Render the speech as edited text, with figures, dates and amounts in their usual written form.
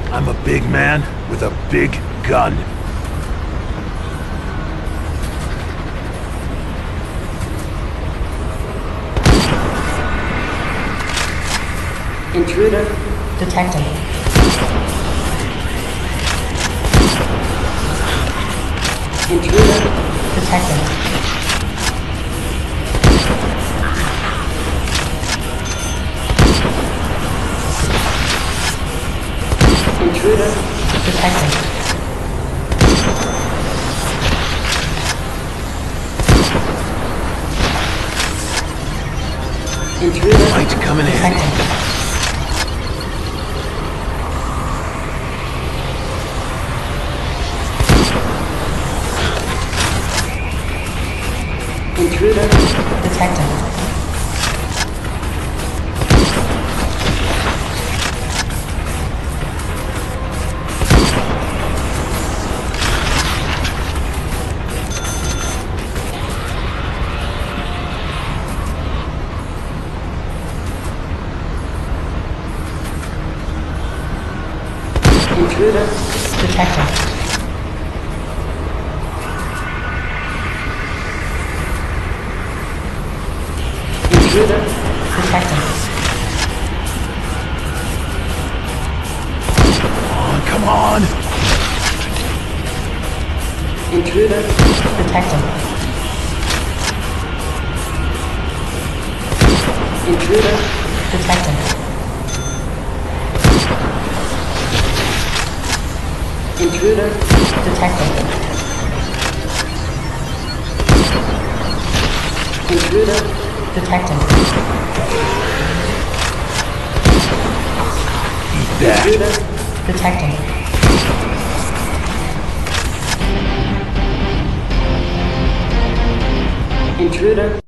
I'm a big man with a big gun. Intruder detected. Intruder detected. Intruder detected. Intruder Light coming in. detected. Intruder detected. Intruder detected. Intruder detected. Come on! Intruder detected. Intruder detected. Intruder detected. Intruder detected. Eat that. Intruder detected. Intruder